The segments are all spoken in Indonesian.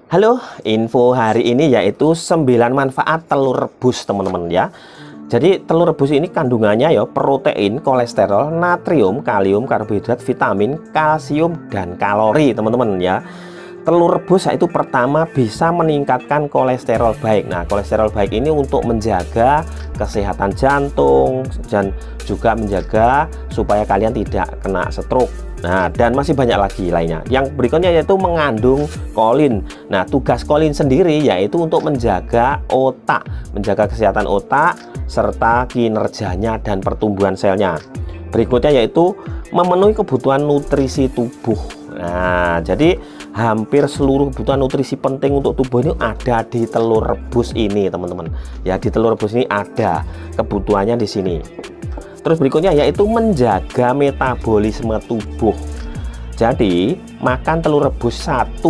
Halo, info hari ini yaitu 9 manfaat telur rebus teman-teman ya. Jadi telur rebus ini kandungannya ya protein, kolesterol, natrium, kalium, karbohidrat, vitamin, kalsium, dan kalori teman-teman ya. Telur rebus itu pertama bisa meningkatkan kolesterol baik. Nah, kolesterol baik ini untuk menjaga kesehatan jantung dan juga menjaga supaya kalian tidak kena stroke. Nah, dan masih banyak lagi lainnya. Yang berikutnya yaitu mengandung kolin. Nah, tugas kolin sendiri yaitu untuk menjaga otak, menjaga kesehatan otak serta kinerjanya dan pertumbuhan selnya. Berikutnya yaitu memenuhi kebutuhan nutrisi tubuh. Nah, jadi hampir seluruh kebutuhan nutrisi penting untuk tubuh ini ada di telur rebus ini, teman-teman. Ya, di telur rebus ini ada kebutuhannya di sini. Terus berikutnya yaitu menjaga metabolisme tubuh. Jadi makan telur rebus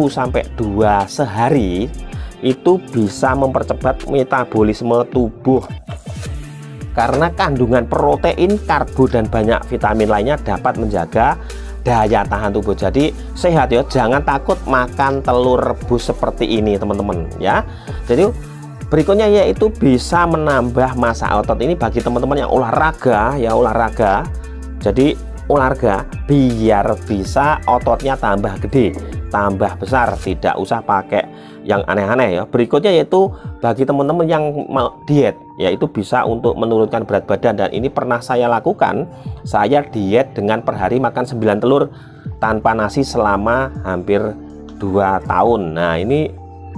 1-2 sehari itu bisa mempercepat metabolisme tubuh. Karena kandungan protein, karbo, dan banyak vitamin lainnya dapat menjaga daya tahan tubuh. Jadi sehat ya, jangan takut makan telur rebus seperti ini teman-teman ya. Jadi berikutnya yaitu bisa menambah massa otot. Ini bagi teman-teman yang olahraga ya, olahraga. Jadi olahraga biar bisa ototnya tambah gede, tambah besar, tidak usah pakai yang aneh-aneh ya. Berikutnya yaitu bagi teman-teman yang mau diet, yaitu bisa untuk menurunkan berat badan, dan ini pernah saya lakukan. Saya diet dengan per hari makan 9 telur tanpa nasi selama hampir 2 tahun. Nah, ini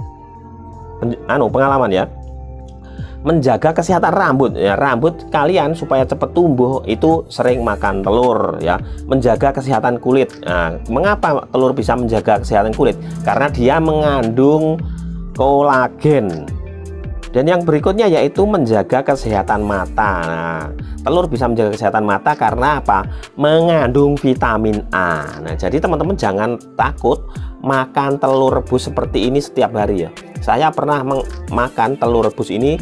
pengalaman ya. Menjaga kesehatan rambut ya, rambut kalian supaya cepat tumbuh itu sering makan telur ya. Menjaga kesehatan kulit. Nah, mengapa telur bisa menjaga kesehatan kulit? Karena dia mengandung kolagen. Dan yang berikutnya yaitu menjaga kesehatan mata. Nah, telur bisa menjaga kesehatan mata karena apa? Mengandung vitamin A. Nah, jadi teman-teman jangan takut makan telur rebus seperti ini setiap hari ya. Saya pernah makan telur rebus ini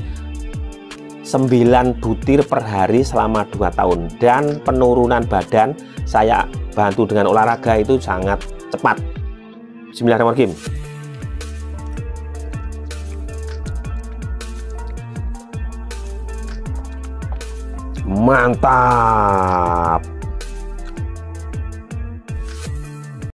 9 butir per hari selama 2 tahun, dan penurunan badan saya bantu dengan olahraga itu sangat cepat. Bismillahirrahmanirrahim. Mantap.